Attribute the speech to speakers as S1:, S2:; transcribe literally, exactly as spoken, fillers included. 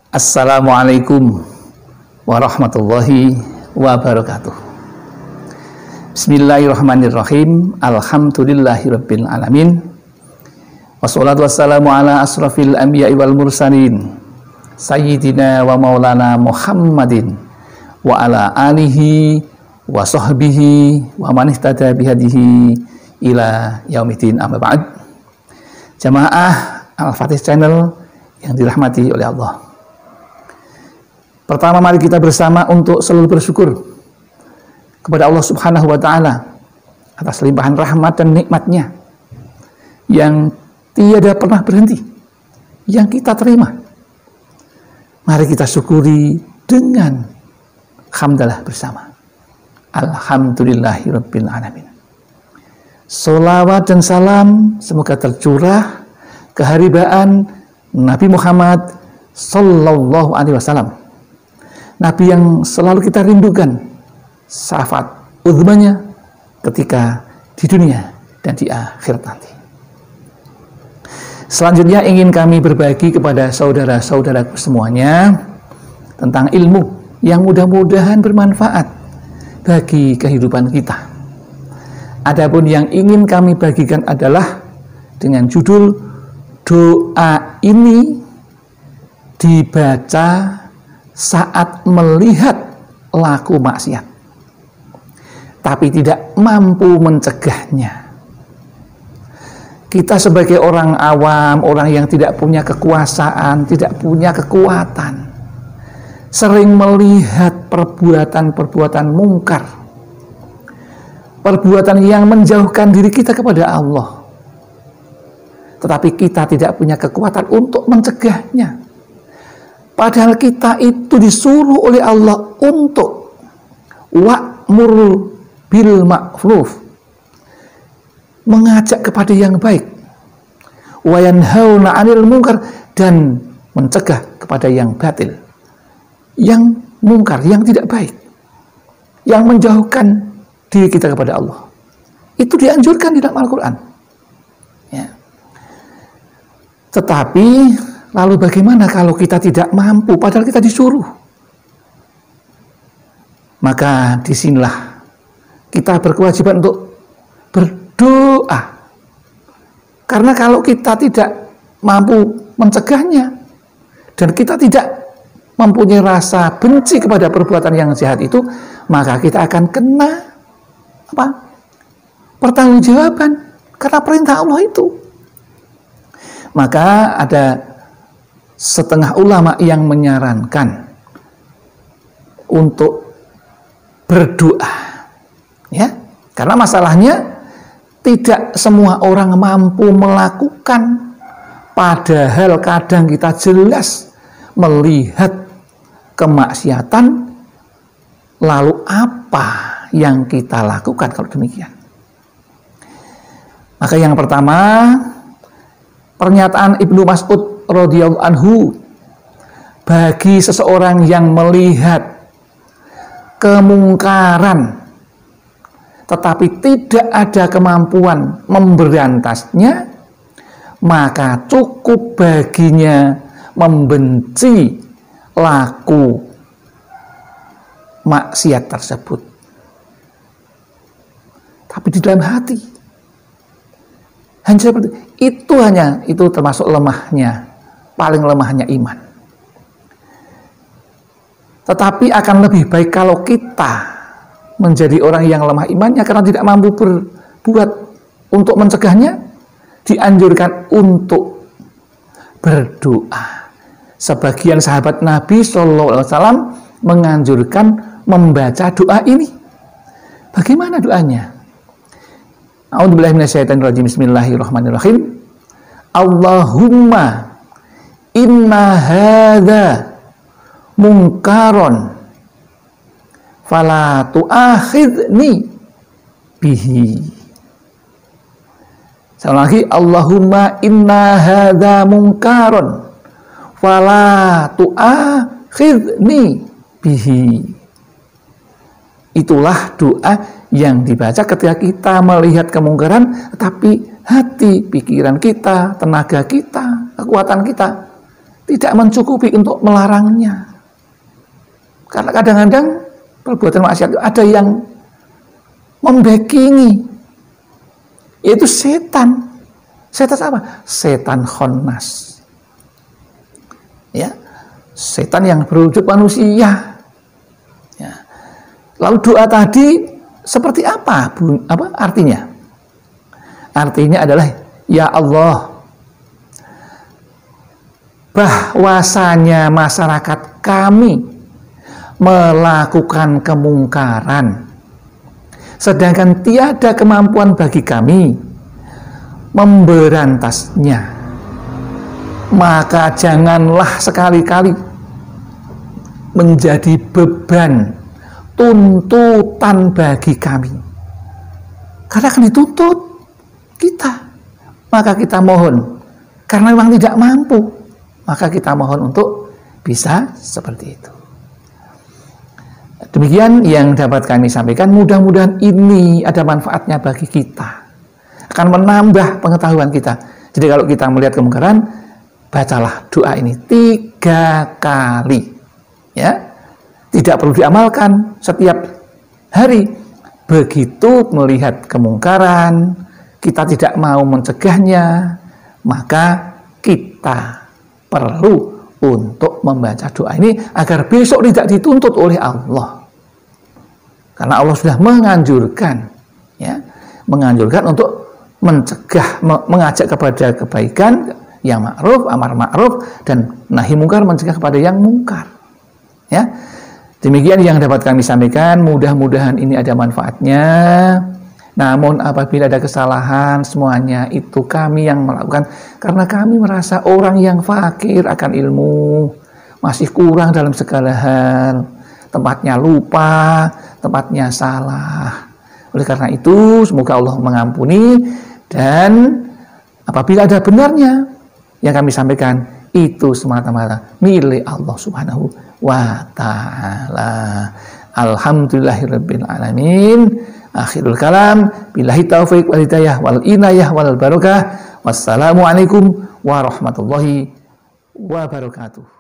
S1: Assalamualaikum warahmatullahi wabarakatuh. Bismillahirrahmanirrahim. Alhamdulillahirabbil alamin. Wassalatu wassalamu ala asrafil anbiya'i wal mursalin sayyidina wa maulana Muhammadin wa ala alihi wa sahbihi wa man ihtada bihadihi ila yaumiddin, amma ba'd. Jamaah Al-Fatih Channel yang dirahmati oleh Allah. Pertama, mari kita bersama untuk selalu bersyukur kepada Allah Subhanahu wa Ta'ala atas limpahan rahmat dan nikmatnya yang tiada pernah berhenti, yang kita terima. Mari kita syukuri dengan hamdalah bersama. Alhamdulillahirabbil alamin. Sholawat dan salam semoga tercurah keharibaan Nabi Muhammad Sallallahu Alaihi Wasallam, Nabi yang selalu kita rindukan syafaat uzmanya ketika di dunia dan di akhirat nanti. Selanjutnya ingin kami berbagi kepada saudara-saudaraku semuanya tentang ilmu yang mudah-mudahan bermanfaat bagi kehidupan kita. Adapun yang ingin kami bagikan adalah dengan judul doa ini dibaca saat melihat laku maksiat, tapi tidak mampu mencegahnya. Kita sebagai orang awam, orang yang tidak punya kekuasaan, tidak punya kekuatan, sering melihat perbuatan-perbuatan mungkar, perbuatan yang menjauhkan diri kita kepada Allah, tetapi kita tidak punya kekuatan untuk mencegahnya. Padahal kita itu disuruh oleh Allah untuk wa'mur bil ma'ruf, mengajak kepada yang baik, wa yanhauna 'anil munkar, dan mencegah kepada yang batil, yang mungkar, yang tidak baik, yang menjauhkan diri kita kepada Allah. Itu dianjurkan di dalam Al-Quran. Ya. Tetapi lalu bagaimana kalau kita tidak mampu padahal kita disuruh? Maka disinilah kita berkewajiban untuk berdoa. Karena kalau kita tidak mampu mencegahnya dan kita tidak mempunyai rasa benci kepada perbuatan yang jahat itu, maka kita akan kena apa? Pertanggungjawaban karena perintah Allah itu. Maka ada setengah ulama yang menyarankan untuk berdoa, ya, karena masalahnya tidak semua orang mampu melakukan, padahal kadang kita jelas melihat kemaksiatan, lalu apa yang kita lakukan kalau demikian? Maka yang pertama, pernyataan Ibnu Mas'ud radhiyallahu anhu, bagi seseorang yang melihat kemungkaran tetapi tidak ada kemampuan memberantasnya, maka cukup baginya membenci laku maksiat tersebut, tapi di dalam hati hanya seperti itu, hanya itu termasuk lemahnya, paling lemahnya iman. Tetapi akan lebih baik kalau kita menjadi orang yang lemah imannya karena tidak mampu berbuat untuk mencegahnya, dianjurkan untuk berdoa. Sebagian sahabat Nabi Shallallahu Alaihi Wasallam menganjurkan membaca doa ini. Bagaimana doanya? A'udzubillahi minasyaitonirrajim. Bismillahirrahmanirrahim. Allahumma inna hadza munkaron fala tu'akhidni bihi. Sekali lagi, Allahumma inna hadza munkaron fala tu'akhidni bihi. Itulah doa yang dibaca ketika kita melihat kemungkaran, tetapi hati, pikiran kita, tenaga kita, kekuatan kita tidak mencukupi untuk melarangnya. Karena kadang-kadang perbuatan maksiat ada yang membackingi, yaitu setan. Setan apa? Setan khonnas. Ya, setan yang berwujud manusia. Ya. Lalu doa tadi seperti apa? Apa artinya? Artinya adalah, ya Allah, bahwasanya masyarakat kami melakukan kemungkaran, sedangkan tiada kemampuan bagi kami memberantasnya, maka janganlah sekali-kali menjadi beban tuntutan bagi kami, karena akan dituntut kita. Maka kita mohon, karena memang tidak mampu, maka kita mohon untuk bisa seperti itu. Demikian yang dapat kami sampaikan. Mudah-mudahan ini ada manfaatnya bagi kita, akan menambah pengetahuan kita. Jadi kalau kita melihat kemungkaran, bacalah doa ini tiga kali, ya. Tidak perlu diamalkan setiap hari. Begitu melihat kemungkaran, kita tidak mau mencegahnya, maka kita perlu untuk membaca doa ini agar besok tidak dituntut oleh Allah. Karena Allah sudah menganjurkan, ya, menganjurkan untuk mencegah, mengajak kepada kebaikan, yang ma'ruf, amar ma'ruf, dan nahi mungkar, mencegah kepada yang mungkar. Ya, demikian yang dapat kami sampaikan. Mudah-mudahan ini ada manfaatnya. Namun apabila ada kesalahan, semuanya itu kami yang melakukan, karena kami merasa orang yang fakir akan ilmu, masih kurang dalam segala hal, tempatnya lupa, tempatnya salah. Oleh karena itu, semoga Allah mengampuni, dan apabila ada benarnya yang kami sampaikan, itu semata-mata milik Allah Subhanahu wa ta'ala. Alhamdulillahirabbil alamin. Akhirul kalam, billahi taufiq wal hidayah wal inayah wal barakah. Wassalamualaikum warahmatullahi wabarakatuh.